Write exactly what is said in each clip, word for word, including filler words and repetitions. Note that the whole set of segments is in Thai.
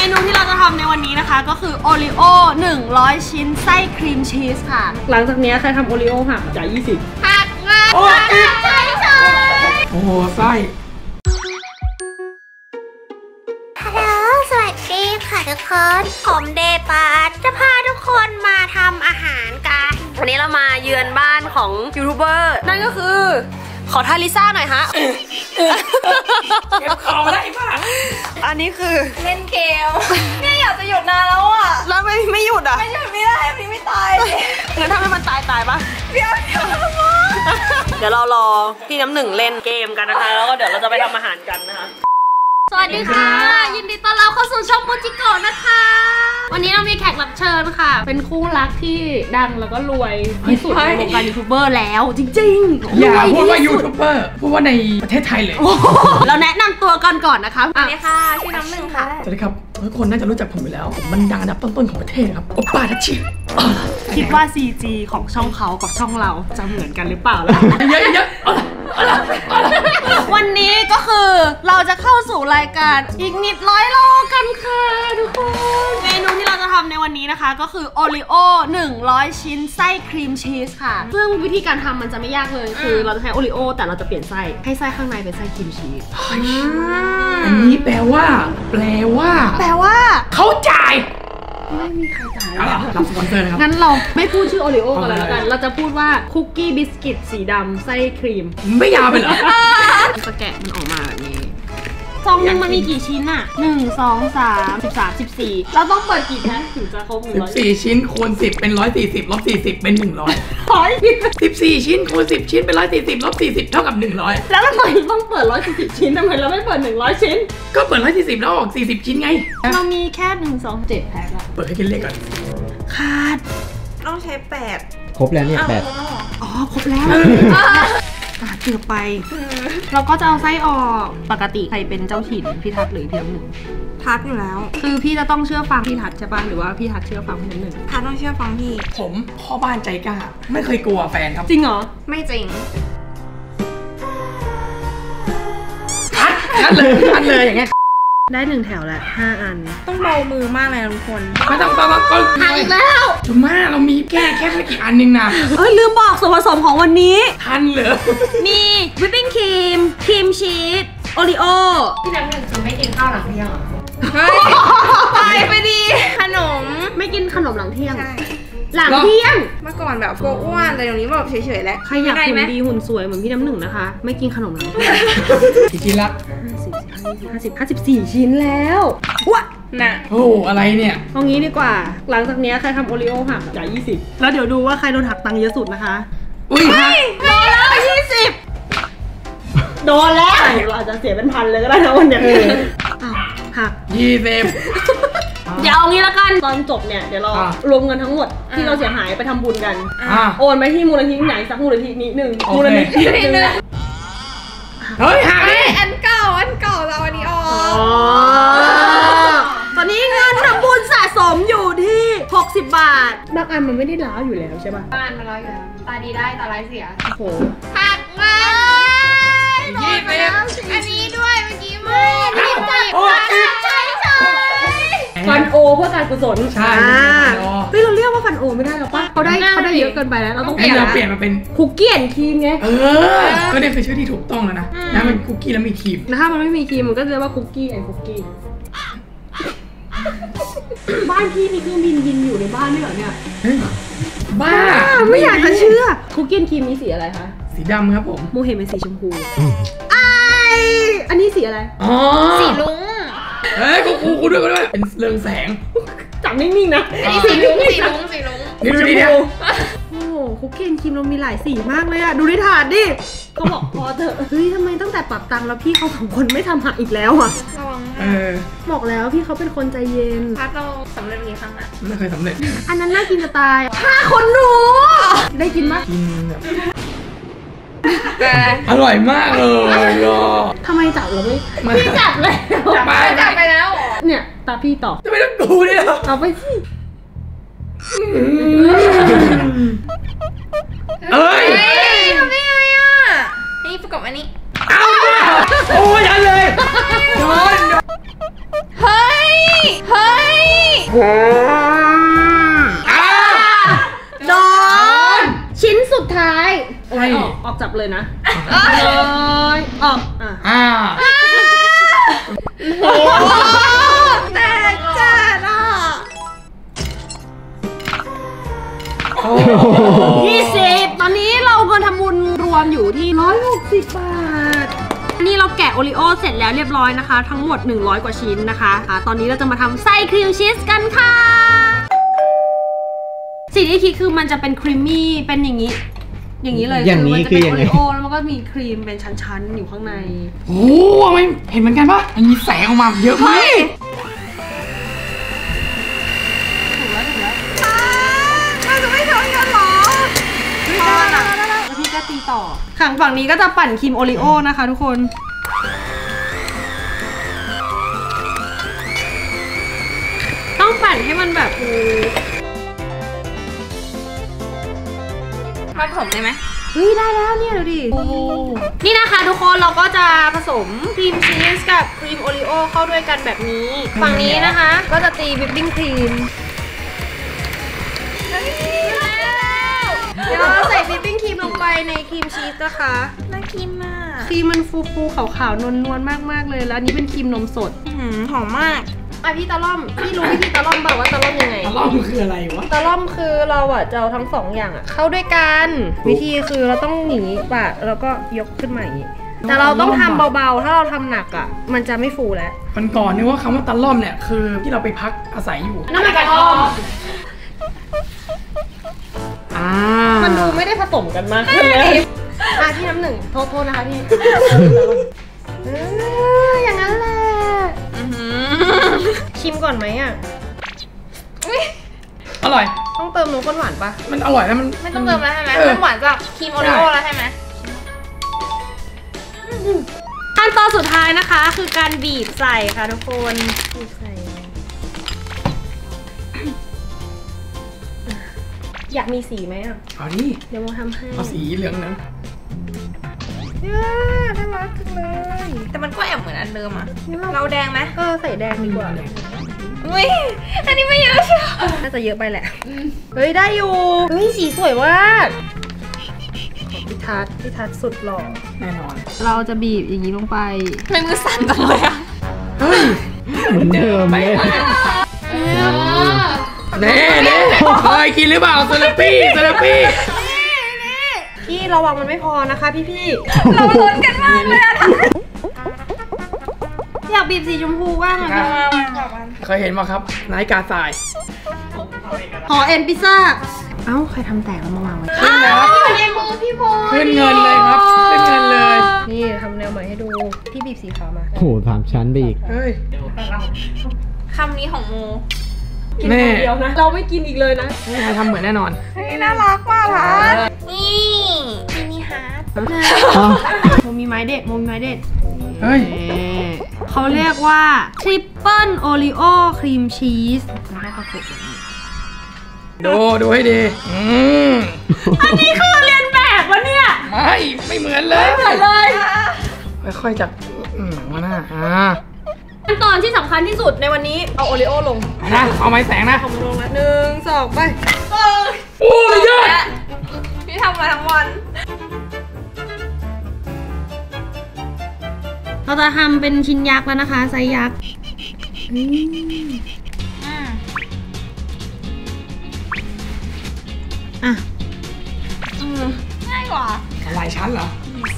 นูที่เราจะทำในวันนี้นะคะก็คือโอริโอหนึ่งร้อยชิ้นไส้ครีมชีสค่ะหลังจากนี้ใครทำโอริโอหักจ่ายยี่สิบหักเงินใช่ใช่โอ้โหไส้ฮัลโหลสวัสดีค่ะทุกคนผมเดปาจะพาทุกคนมาทำอาหารกันวันนี้เรามาเยือนบ้านของยูทูบเบอร์นั่นก็คือขอท่าลิซ่าหน่อยฮะเก็บของได้ป่ะอันนี้คือเล่นเกมเนี่ยอยากจะหยุดนานแล้วอ่ะแล้วไม่ไม่หยุดอ่ะไม่หยุดไม่ได้พี่ไม่ตายงั้นถ้าไม่มันตายตายปะเดี๋ยวเดี๋ยวเดี๋ยวเรารอพี่น้ำหนึ่งเล่นเกมกันนะคะแล้วก็เดี๋ยวเราจะไปทำอาหารกันนะคะสวัสดีค่ะยินดีต้อนรับเข้าสู่ช่องโมจิโกะนะคะวันนี้เรามีแขกรับเชิญค่ะเป็นคู่รักที่ดังแล้วก็รวยที่สุดในวงการยูทูบเบอร์แล้วจริงๆอย่าพูดว่ายูทูบเบอร์พูดว่าในประเทศไทยเลยเราแนะนำตัวกันก่อนนะคะสวัสดีค่ะชื่อน้ำหนึ่งค่ะสวัสดีครับทุกคนน่าจะรู้จักผมอยู่แล้วผมมันดังอันดับต้นๆของประเทศครับโอป้าทัชชิคิดว่า ซี จี ของช่องเขากับช่องเราจะเหมือนกันหรือเปล่าล่ะเยอะเยอะวันนี้ก็คือเราจะเข้าสู่รายการอีกนิดร้อยโลกันค่ะทุกคนเมนูที่เราจะทำในวันนี้นะคะก็คือโอริโอหนึ่งร้อยชิ้นไส้ครีมชีสค่ะซึ่งวิธีการทำมันจะไม่ยากเลยคือเราจะใช้โอริโอแต่เราจะเปลี่ยนไส้ให้ไส้ข้างในเป็นไส้ครีมชีสอันนี้แปลว่าแปลว่าแปลว่าเขาจ่ายไม่มีใครจ่ายรับสปอนเซอร์นะครับงั้นเราไม่พูดชื่อโอริโอกันแล้วกันเราจะพูดว่าคุกกี้บิสกิตสีดำไส้ครีมไม่ยาวไปเหรอจะแกะมันออกมาแบบนี้ซองนึงมันมีกี่ชิ้นอะหนึ่งสองสามสิบสามสิบสี่เราต้องเปิดกี่แพ็คถึงจะครบหนึ่งร้อยสิบสี่ชิ้นคูณสิบเป็นร้อยสี่สิบลบสี่สิบเป็นหนึ่งร้อยสิบสี่ชิ้นคูณสิบชิ้นเป็นร้อยสี่สิบลบสี่สิบเท่ากับหนึ่งร้อยแล้วทำไมต้องเปิดร้อยสี่สิบชิ้นทำไมเราไม่เปิดหนึ่งร้อยชิ้นก็เปิดร้อยสี่สิบแล้วออกสี่สิบชิ้นไงเรามีแค่หนึ่งสองเจ็ดแพ็คละเปิดให้กินเลขก่อนขาดต้องใช้แปดครบแล้วเนี่ยแปดอ๋อครบแล้วเกือบไปเราก็จะเอาไส้ออกปกติใครเป็นเจ้าถิ่นพี่ทัศน์หรือพี่น้ำหนึ่งทัศน์อยู่แล้วคือพี่จะต้องเชื่อฟังพี่ทัศน์ใช่ป่ะหรือว่าพี่ทัศน์เชื่อฟังพี่น้ำหนึ่งทัศน์ต้องเชื่อฟังพี่ผมพ่อบ้านใจกล้าไม่เคยกลัวแฟนครับจริงเหรอไม่จริงทัศน์ทัศน์เลยทัศน์เลยอย่างเงี้ยได้หนึ่งแถวแหละห้าอันต้องเบามือมากเลยทุกคนไม่ต้องต้องต้องหักอีกแล้วจุม่าเรามีแค่แค่ไม่กี่อันนึงนะเอ้ยลืมบอกส่วนผสมของวันนี้ทันเหรอมีวิปปิ้งครีมครีมชีสโอริโอพี่น้ำหนึ่งคือไม่กินข้าวหลังเที่ยงเฮ้ยตายไปดีขนมไม่กินขนมหลังเที่ยงหลังเที่ยงเมื่อก่อนแบบกลัวอ้วนแต่เดี๋ยวนี้แบบเฉยๆแล้วใครอยากหุ่นดีหุ่นสวยเหมือนพี่น้ำหนึ่งนะคะไม่กินขนมหลังเที่ยงกี่ชิ้นละห้าสิบห้าสิบสี่ชิ้นแล้ววะน่ะโอ้อะไรเนี่ยเอางี้ดีกว่าหลังจากนี้ใครทำโอริโอหักจ่ายยี่สิบแล้วเดี๋ยวดูว่าใครโดนหักตังค์เยอะสุดนะคะอุ้ยโดนแล้วยี่สิบโดนแล้วเราอาจจะเสียเป็นพันเลยก็ได้นะวันนี้หักยี่สิบเดี๋ยวเอางี้ละกันตอนจบเนี่ยเดี๋ยวเรารวมเงินทั้งหมดที่เราเสียหายไปทำบุญกันโอนไปที่มูลนิธิไหนสักมูลนิธินี้หนึ่งมูลนิธินึงเฮ้ยหักอันเก่าอันเก่าเราอันนี้ออกตอนนี้เงินทำบุญสะสมอยู่ที่หกสิบบาทบางอันมันไม่ได้ล้าอยู่แล้วใช่ป่ะบางอันมันล้าอยู่แล้วตาดีได้ตาร้ายเสียโอ้โหหักเงินยี่สิบอันนี้ด้วยเมื่อกี้มือที่จับใช่ใช่ฟันโอเพื่อการกุศลใช่เฮ้ยเราเรียกว่าฟันโอไม่ได้หรอปะเขาได้เขาได้เยอะเกินไปแล้วเราต้องเปลี่ยนเราเปลี่ยนมาเป็นคุกกี้แอนครีมไงเออก็ได้เป็นชื่อที่ถูกต้องแล้วนะนะมันคุกกี้แล้วมีครีมนะถ้ามันไม่มีครีมมันก็จะเรียกว่าคุกกี้แอนคุกกี้บ้านพี่มีเครื่องบินบินอยู่ในบ้านด้วยเหรอเนี่ยบ้าไม่อยากจะเชื่อคุกกี้แอนครีมมีสีอะไรคะสีดำครับผมโมเห็นเป็นสีชมพูไออันนี้สีอะไรอ๋อสีลุ้งเฮ้ยกูกูกูด้วยกูด้วยเป็นเรืองแสงจับนิ่งๆนะอันนี้สีลุ้งสีลุ้งสีลุ้งนี่ดูดิเนี่ยโอ้คุกกี้ครีมเรามีหลายสีมากเลยอะดูในถาดดิเขาบอกพอเถอะเฮ้ยทำไมตั้งแต่ปรับตังค์แล้วพี่เขาสองคนไม่ทำหักอีกแล้วอะระวังเออบอกแล้วพี่เขาเป็นคนใจเย็นพัดเราสำเร็จกี่ครั้งอะไม่เคยสำเร็จอันนั้นน่ากินจะตายห้าคนหนูได้กินมั้ยกินแบบอร่อยมากเลยอ่ะทำไมจับเราไม่พี่จับเลยจับไปจับไปแล้วเนี่ยตาพี่ต่อจะไม่ต้องดูเนี่ยเอาไปสิเอ้ยทำได้ไงอ่ะนี่ประกอบอันนี้เอาโอ้ยอันเลยโดนเฮ้ยเฮ้โดนชิ้นสุดท้ายโอ้ยออกออกจับเลยนะเลยออกอ่ะอ่าโอ้แต่จัดอ่ะยี่สิบตอนนี้เราเงินทำบุญรวมอยู่ที่ร้อยหกสิบบาทนี่เราแกะโอริโอเสร็จแล้วเรียบร้อยนะคะทั้งหมดหนึ่งร้อยกว่าชิ้นนะคะอ่ะตอนนี้เราจะมาทำไส้ครีมชีสกันค่ะสิ่งที่คิดคือมันจะเป็นครีมมี่เป็นอย่างนี้อย่างนี้เลยอย่างนี้คือยังไงโอริโอแล้วมันก็มีครีมเป็นชั้นๆอยู่ข้างในโอ้ไม่เห็นเหมือนกันปะมันมีแสงออกมาเยอะมากถูกแล้วถูกแล้วเราจะไม่ทำกันหรอพอแล้วแล้วพี่ก็ตีต่อข้างฝั่งนี้ก็จะปั่นครีมโอริโอนะคะทุกคนต้องปั่นให้มันแบบมาผสมได้ไหมเฮ้ยได้แล้วเนี่ยดูดินี่นะคะทุกคนเราก็จะผสมครีมชีสกับครีมโอริโอเข้าด้วยกันแบบนี้ฝั่งนี้นะคะก็จะตีวิปปิ้งครีมเดี๋ยวเราใส่วิปปิ้งครีมลงไปในครีมชีสนะคะน่ากินมากครีมมันฟูๆขาวๆนวลๆมากๆเลยแล้วอันนี้เป็นครีมนมสดหอมมากอ่ะพี่ตะล่อมพี่รู้วิธีตะล่อมบอกว่าตะล่อมยังไงตะล่อมคืออะไรวะตะล่อมคือเราอ่ะจะเอาทั้งสองอย่างอ่ะเข้าด้วยกันวิธีคือเราต้องอย่างนี้ปะแล้วก็ยกขึ้นมาอย่างนี้แต่เราต้องทำเบาๆถ้าเราทำหนักอ่ะมันจะไม่ฟูแล้วมันก่อนนึกว่าคำว่าตะล่อมเนี่ยคือที่เราไปพักอาศัยอยู่นั่นมันกระท่อมอ่ามันดูไม่ได้ผสมกันมากเลยอ่ะที่น้ำหนึ่งโทษโทษนะคะพี่เอออย่างนั้นแหละชิมก่อนไหมอ่ะอร่อยต้องเติมนมข้นหวานปะมันอร่อยแล้วมันไม่ต้องเติมแล้วใช่ไหมมันหวานจากครีมโอริโอแล้วใช่ไหมขั้นตอนสุดท้ายนะคะคือการบีบใส่ค่ะทุกคนบีบใส่อยากมีสีไหมอ่ะเอาดิเดี๋ยวโมทำให้เอาสีเหลืองนั้นน่ารักจังเลยแต่มันก็แอบเหมือนอันเดิมอ่ะเราแดงไหมเออใส่แดงดีกว่าอุ้ยอันนี้ไม่เยอะใช่ไหมน่าจะเยอะไปแหละเฮ้ยได้อยู่เฮ้ยสีสวยมากพิทัศน์พิทัศน์สุดหล่อแน่นอนเราจะบีบอย่างนี้ลงไปไม่มือสั่นจังเลยอ่ะเฮ้ยเหมือนเดิมเลยเน่เน่เคยกินหรือเปล่าซาลาปี้ซาลาปี้พี่ระวังมันไม่พอนะคะพี่พี่เราลุ้นกันมากเลยอะอยากบีบสีชมพูบ้างอะพี่เคยเห็นไหมครับนายกาทรายหอเอ็นพิซซ่าเอ้าใครทำแตกแล้วมาวางไว้ขึ้นแล้วอยู่ในมือพี่บอยขึ้นเงินเลยครับขึ้นเงินเลยนี่ทำแนวใหม่ให้ดูพี่บีบสีขาวมาโอ้ถามชั้นไปอีกเฮ้ยคำนี้ของโมกินคนเดียวนะเราไม่กินอีกเลยนะนายทำเหมือนแน่นอนนี่น่ารักมากค่ะนี่มินิฮาร์ทโมมีไม้เด็ดโมมีไม้เด็ดเฮ้ยเขาเรียกว่าทริปเปิลโอริโอครีมชีสให้เขาฝึกดูดูให้ดีอืมอันนี้คือเรียนแบบวะเนี่ยไม่ไม่เหมือนเลยไม่เหมือนเลยค่อยๆจากหนังมาหน้าอ่าขั้นตอนที่สำคัญที่สุดในวันนี้เอาโอริโอลงนะเอาไม้แสงนะเอาลงละหนึ่งสองไปโอ้ยยอดพี่ทำมาทั้งวันเราจะทำเป็นชิ้นยักษ์แล้วนะคะไซส์ยักษ์อ่ะง่ายกว่าหลายชั้นเหรอ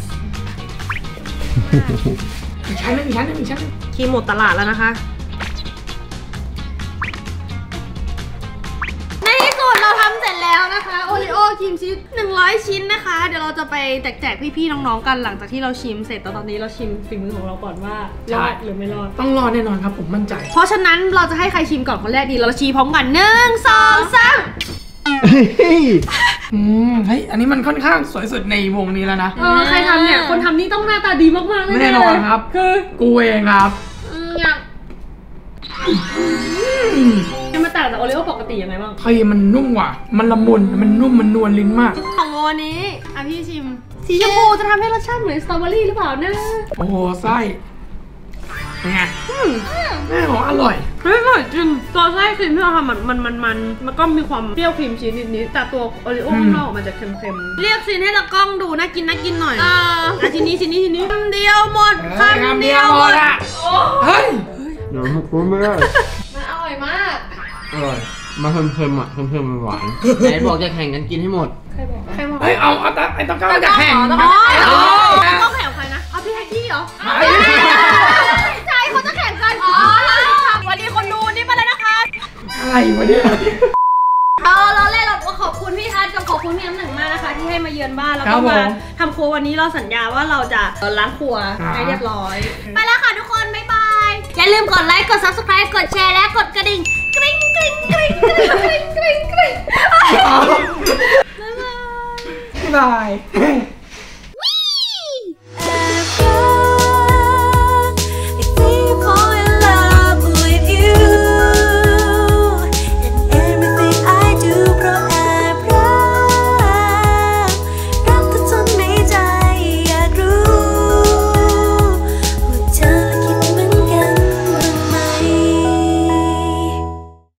มีชั้นนึงมีชั้นนึงมีชั้นนึงครีมหมดตลาดแล้วนะคะในที่สุดเราทำเสร็จแล้วนะคะโอริโอครีมชีสหนึ่งร้อยชิ้นนะคะเดี๋ยวเราจะไปแจกพี่ๆน้องๆกันหลังจากที่เราชิมเสร็จแต่ตอนนี้เราชิมฝีมือของเราก่อนว่ารอดหรือไม่รอดต้องรอดแน่นอนครับผมมั่นใจเพราะฉะนั้นเราจะให้ใครชิมก่อนคนแรกดีเราชี้พร้อมกันหนึ่งสองสามอืมเฮ้ยอันนี้มันค่อนข้างสวยสุดในวงนี้แล้วนะเออใครทำเนี่ยคนทำนี่ต้องหน้าตาดีมากๆเลยแน่นอนครับคือกูเองครับจะมาต่างจากโอริโอปกติยังไงบ้างเฮ้ยมันนุ่มกว่ามันละมุนมันนุ่มมันนวลลิ้นมากของโมนี้อ่ะพี่ชิมสีชมพูจะทำให้รสชาติเหมือนสตรอเบอรี่หรือเปล่านะโอ้โหไส้เป็นไงแม่บอกอร่อยเฮ้ยอร่อยจริงตัวไส้ครีมที่เราทำมันมันมันมันมันก็มีความเปรี้ยวครีมชีสนิดๆแต่ตัวโอริโอ้ข้างนอกมันจะเค็มๆเรียกซีนให้ตะกล้องดูน่ากินน่ากินหน่อยอ่าทีนี้ทีนี้ทีนี้คำเดียวหมดคำเดียวหมดอ่ะเฮ้ยเดี๋ยวมันคุ้มไม่ได้มันอร่อยมากอร่อยมาเค็มๆอ่ะเค็มๆมันหวานไหนบอกจะแข่งกันกินให้หมดใครบอกใครบอกเฮ้ยเอาเอาตาไอ้ต้องก้าวจะแข่งต้องแข่งใครนะเอาพี่แฮกกี้เหรอใช่เขาจะแข่งกันอ๋อวันนี้คนดูนี่มาเลยนะคะอะไรวะเนี่ยเออเราเล่นเราขอบคุณพี่ทัศน์กับขอบคุณพี่น้ำหนึ่งมากนะคะที่ให้มาเยือนบ้านแล้วก็มาทำครัววันนี้เราสัญญาว่าเราจะล้างครัวให้เรียบร้อยไปแล้วค่ะทุกคนบ๊ายบายอย่าลืมกดไลค์กด ซับสไครบ์ กดแชร์และกดกระดิ่งกริ๊งกริ๊งกริ๊งกริ๊งกริ๊งกริ๊งกริ๊งบ๊ายบายบ๊ายบาย